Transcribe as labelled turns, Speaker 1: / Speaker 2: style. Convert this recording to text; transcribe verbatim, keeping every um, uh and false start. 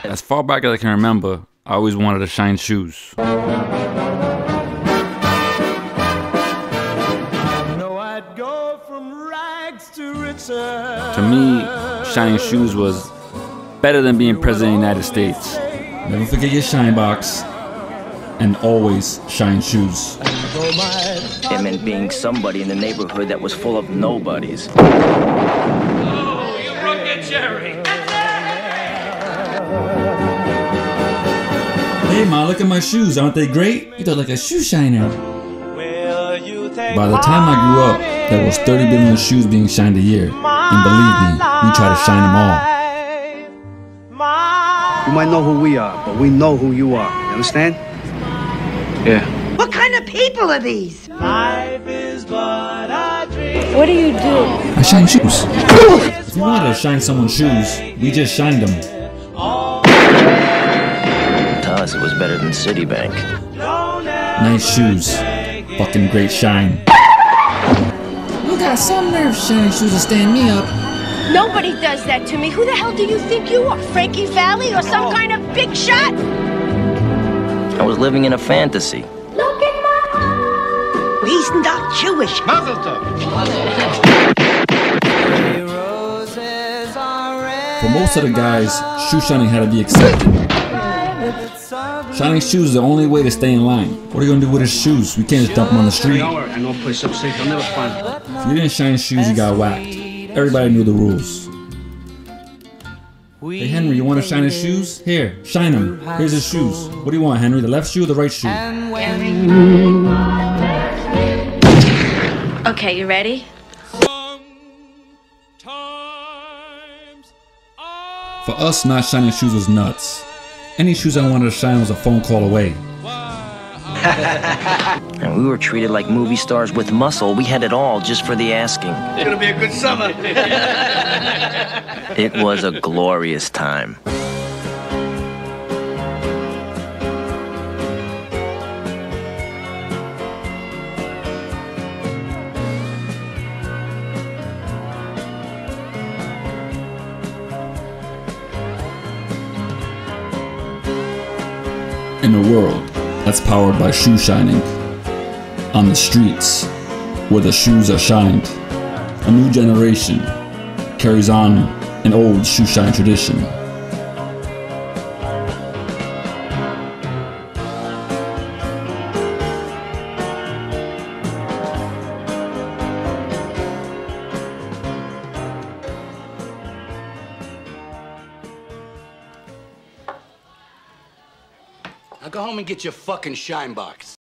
Speaker 1: As far back as I can remember, I always wanted to shine shoes.
Speaker 2: No, I'd go from rags to riches.
Speaker 1: To me, shining shoes was better than being president of the United States.
Speaker 3: Never forget your ShineBox, and always shine shoes.
Speaker 4: It meant being somebody in the neighborhood that was full of nobodies.
Speaker 5: Oh, you broke your cherry.
Speaker 3: Hey ma, look at my shoes, aren't they great? You look like a shoe shiner. By the time I grew up, there was thirty billion shoes being shined a year. And believe me, we try to shine them all.
Speaker 6: You might know who we are, but we know who you are. You understand? Yeah.
Speaker 7: What kind of people are these?
Speaker 2: Life is but a dream.
Speaker 8: What do you do?
Speaker 3: I shine shoes. If you wanted to shine someone's shoes, we just shined them.
Speaker 4: To us, it was better than Citibank.
Speaker 3: Nice shoes. Fucking great shine.
Speaker 8: You got some nerve shining shoes to stand me up. Nobody does that to me. Who the hell do you think you are? Frankie Valli or some kind of big shot?
Speaker 4: I was living in a fantasy.
Speaker 7: Look at my eyes. He's not Jewish.
Speaker 6: Mazel tov.
Speaker 3: For most of the guys, shoe shining had to be accepted. Shining shoes is the only way to stay in line. What are you gonna do with his shoes? We can't just dump them on the street.
Speaker 6: Don't worry, I know a place up safe. You'll never find them.
Speaker 3: If you didn't shine shoes, you got whacked. Everybody knew the rules. Hey Henry, you want to shine his shoes? Here, shine them. Here's his shoes. What do you want, Henry? The left shoe or the right shoe?
Speaker 8: Okay, you ready?
Speaker 3: For us, not shining shoes was nuts. Any shoes I wanted to shine was a phone call away.
Speaker 4: And we were treated like movie stars with muscle. We had it all just for the asking.
Speaker 6: It's gonna be a good summer.
Speaker 4: It was a glorious time.
Speaker 3: In a world that's powered by shoe shining, on the streets where the shoes are shined, a new generation carries on an old shoe shine tradition.
Speaker 6: Now go home and get your fucking ShineBox.